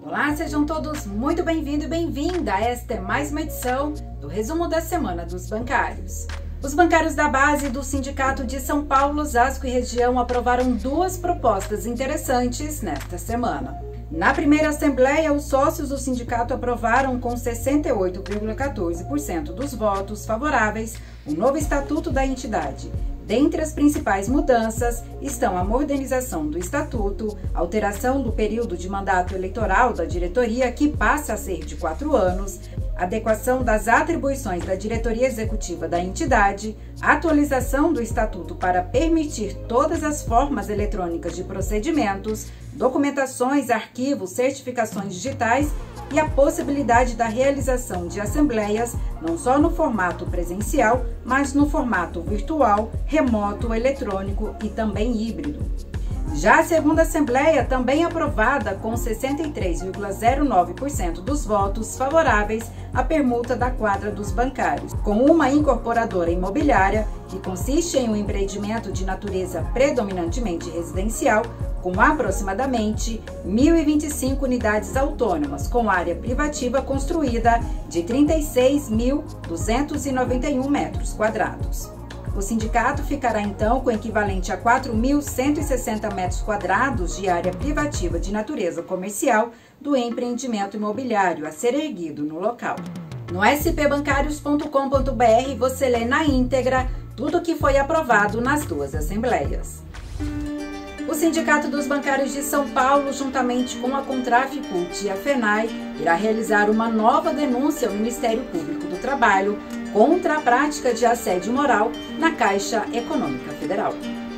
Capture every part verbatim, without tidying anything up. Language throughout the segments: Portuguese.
Olá, sejam todos muito bem-vindos e bem-vinda a esta é mais uma edição do resumo da semana dos bancários. Os bancários da base do Sindicato de São Paulo, Osasco e região aprovaram duas propostas interessantes nesta semana. Na primeira assembleia, os sócios do sindicato aprovaram com sessenta e oito vírgula quatorze por cento dos votos favoráveis o novo estatuto da entidade. Dentre as principais mudanças estão a modernização do estatuto, alteração do período de mandato eleitoral da diretoria, que passa a ser de quatro anos, adequação das atribuições da diretoria executiva da entidade, atualização do estatuto para permitir todas as formas eletrônicas de procedimentos, documentações, arquivos, certificações digitais e a possibilidade da realização de assembleias não só no formato presencial, mas no formato virtual, remoto, eletrônico e também híbrido. Já a segunda assembleia, também aprovada com sessenta e três vírgula zero nove por cento dos votos favoráveis à permuta da quadra dos bancários, com uma incorporadora imobiliária que consiste em um empreendimento de natureza predominantemente residencial, com aproximadamente mil e vinte e cinco unidades autônomas, com área privativa construída de trinta e seis mil duzentos e noventa e um metros quadrados. O sindicato ficará então com o equivalente a quatro mil cento e sessenta metros quadrados de área privativa de natureza comercial do empreendimento imobiliário a ser erguido no local. No s p bancários ponto com ponto b r você lê na íntegra tudo o que foi aprovado nas duas assembleias. O Sindicato dos Bancários de São Paulo, juntamente com a Contraficult e a FENAI, irá realizar uma nova denúncia ao Ministério Público do Trabalho contra a prática de assédio moral na Caixa Econômica Federal.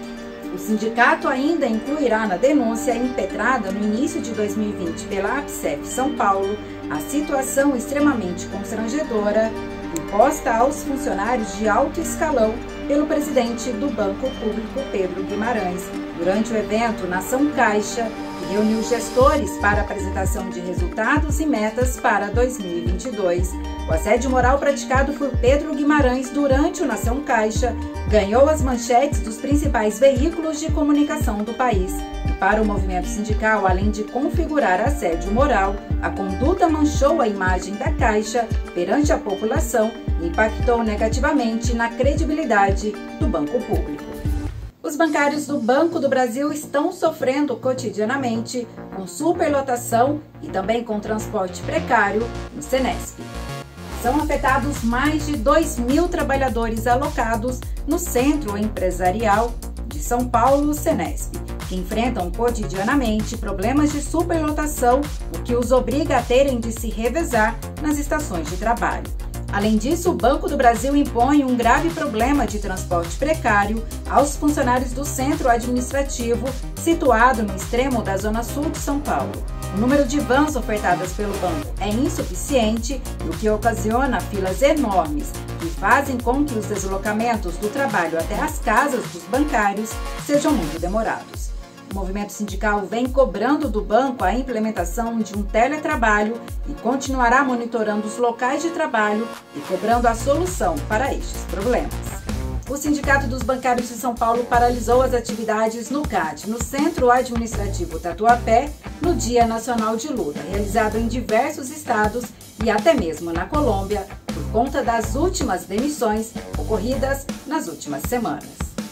O sindicato ainda incluirá na denúncia impetrada no início de dois mil e vinte pela APSEF São Paulo a situação extremamente constrangedora imposta aos funcionários de alto escalão pelo presidente do Banco Público, Pedro Guimarães, durante o evento Nação Caixa, que reuniu gestores para apresentação de resultados e metas para dois mil e vinte e dois. O assédio moral praticado por Pedro Guimarães durante o Nação Caixa ganhou as manchetes dos principais veículos de comunicação do país. E para o movimento sindical, além de configurar assédio moral, a conduta manchou a imagem da Caixa perante a população e impactou negativamente na credibilidade do banco público. Os bancários do Banco do Brasil estão sofrendo cotidianamente com superlotação e também com transporte precário no Senesp. São afetados mais de dois mil trabalhadores alocados no Centro Empresarial de São Paulo, Senesp, que enfrentam cotidianamente problemas de superlotação, o que os obriga a terem de se revezar nas estações de trabalho. Além disso, o Banco do Brasil impõe um grave problema de transporte precário aos funcionários do centro administrativo, situado no extremo da zona sul de São Paulo. O número de vans ofertadas pelo banco é insuficiente, o que ocasiona filas enormes, que fazem com que os deslocamentos do trabalho até as casas dos bancários sejam muito demorados. O movimento sindical vem cobrando do banco a implementação de um teletrabalho e continuará monitorando os locais de trabalho e cobrando a solução para estes problemas. O Sindicato dos Bancários de São Paulo paralisou as atividades no C A T, no Centro Administrativo Tatuapé, no Dia Nacional de Luta, realizado em diversos estados e até mesmo na Colômbia, por conta das últimas demissões ocorridas nas últimas semanas.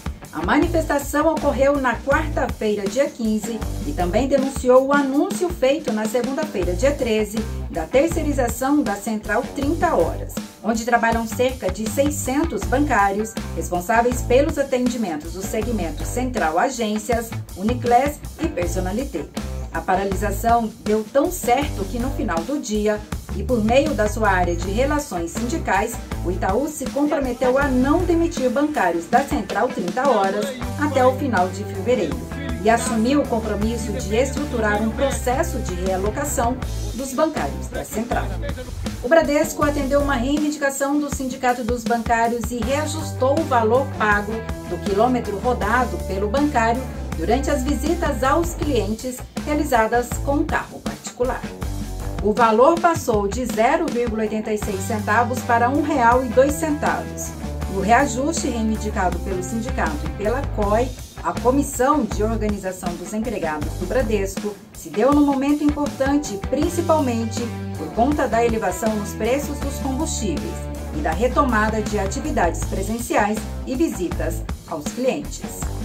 A manifestação ocorreu na quarta-feira, dia quinze, e também denunciou o anúncio feito na segunda-feira, dia treze, da terceirização da Central trinta horas, onde trabalham cerca de seiscentos bancários responsáveis pelos atendimentos do segmento Central Agências, Uniclass e Personalité. A paralisação deu tão certo que no final do dia, e por meio da sua área de relações sindicais, o Itaú se comprometeu a não demitir bancários da Central trinta horas até o final de fevereiro e assumiu o compromisso de estruturar um processo de realocação dos bancários da Central. O Bradesco atendeu uma reivindicação do Sindicato dos Bancários e reajustou o valor pago do quilômetro rodado pelo bancário durante as visitas aos clientes realizadas com um carro particular. O valor passou de zero vírgula oitenta e seis centavos para um real e dois centavos. O reajuste reivindicado pelo sindicato e pela C O I A comissão de organização dos empregados do Bradesco se deu num momento importante, principalmente por conta da elevação nos preços dos combustíveis e da retomada de atividades presenciais e visitas aos clientes.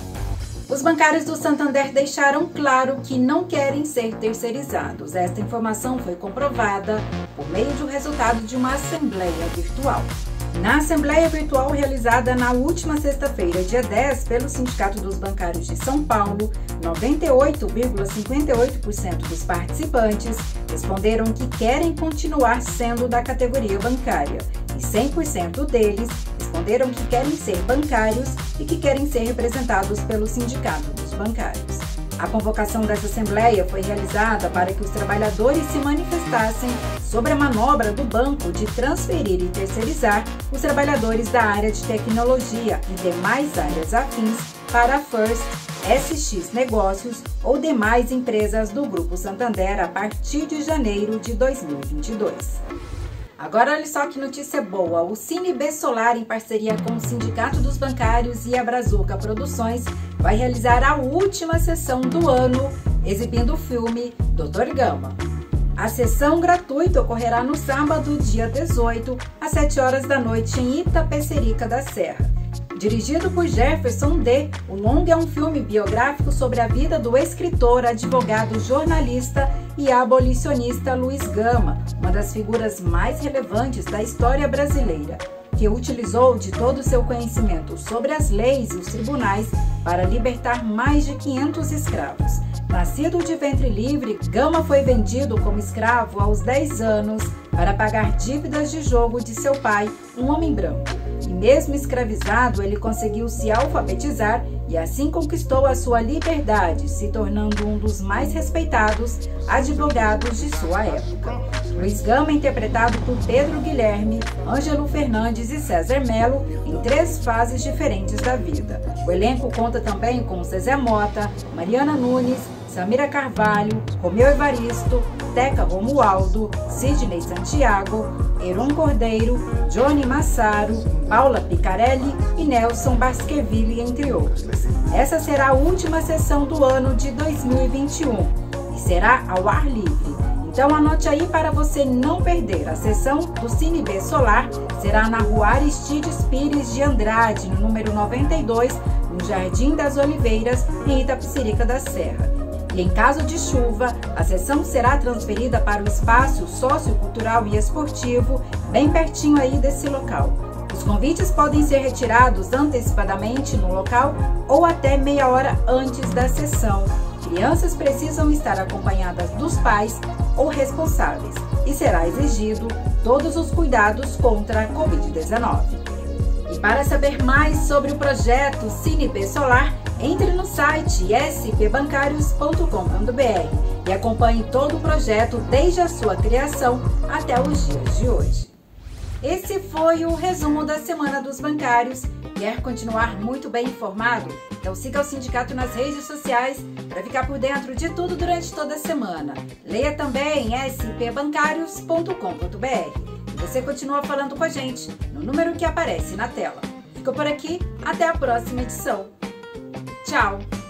Os bancários do Santander deixaram claro que não querem ser terceirizados. Esta informação foi comprovada por meio do resultado de uma assembleia virtual. Na assembleia virtual realizada na última sexta-feira, dia dez, pelo Sindicato dos Bancários de São Paulo, noventa e oito vírgula cinquenta e oito por cento dos participantes responderam que querem continuar sendo da categoria bancária e cem por cento deles responderam que querem ser bancários e que querem ser representados pelo Sindicato dos Bancários. A convocação dessa assembleia foi realizada para que os trabalhadores se manifestassem sobre a manobra do banco de transferir e terceirizar os trabalhadores da área de tecnologia e demais áreas afins para a First, S X Negócios ou demais empresas do Grupo Santander a partir de janeiro de dois mil e vinte e dois. Agora olha só que notícia boa, o Cine B Solar, em parceria com o Sindicato dos Bancários e a Brazuca Produções, vai realizar a última sessão do ano, exibindo o filme doutor Gama. A sessão gratuita ocorrerá no sábado, dia dezoito, às sete horas da noite, em Itapecerica da Serra. Dirigido por Jefferson D., o longa é um filme biográfico sobre a vida do escritor, advogado, jornalista e abolicionista Luiz Gama, uma das figuras mais relevantes da história brasileira, que utilizou de todo o seu conhecimento sobre as leis e os tribunais para libertar mais de quinhentos escravos. Nascido de ventre livre, Gama foi vendido como escravo aos dez anos para pagar dívidas de jogo de seu pai, um homem branco. E mesmo escravizado, ele conseguiu se alfabetizar e assim conquistou a sua liberdade, se tornando um dos mais respeitados advogados de sua época. Luiz Gama, interpretado por Pedro Guilherme, Ângelo Fernandes e César Melo, em três fases diferentes da vida. O elenco conta também com Zezé Mota, Mariana Nunes, Samira Carvalho, Romeu Evaristo, Teca Romualdo, Sidney Santiago, Heron Cordeiro, Johnny Massaro, Paula Picarelli e Nelson Baskerville, entre outros. Essa será a última sessão do ano de dois mil e vinte e um e será ao ar livre. Então anote aí para você não perder. A sessão do Cine B Solar será na rua Aristides Pires de Andrade, no número noventa e dois, no Jardim das Oliveiras, em Itapecerica da Serra. E em caso de chuva, a sessão será transferida para o espaço sociocultural e esportivo, bem pertinho aí desse local. Os convites podem ser retirados antecipadamente no local ou até meia hora antes da sessão. Crianças precisam estar acompanhadas dos pais ou responsáveis e será exigido todos os cuidados contra a covid dezenove. E para saber mais sobre o projeto Cine B Solar, entre no site s p bancários ponto com ponto b r e acompanhe todo o projeto desde a sua criação até os dias de hoje. Esse foi o resumo da Semana dos Bancários. Quer continuar muito bem informado? Então siga o sindicato nas redes sociais para ficar por dentro de tudo durante toda a semana. Leia também s p bancários ponto com ponto b r. E você continua falando com a gente no número que aparece na tela. Ficou por aqui, até a próxima edição. Tchau!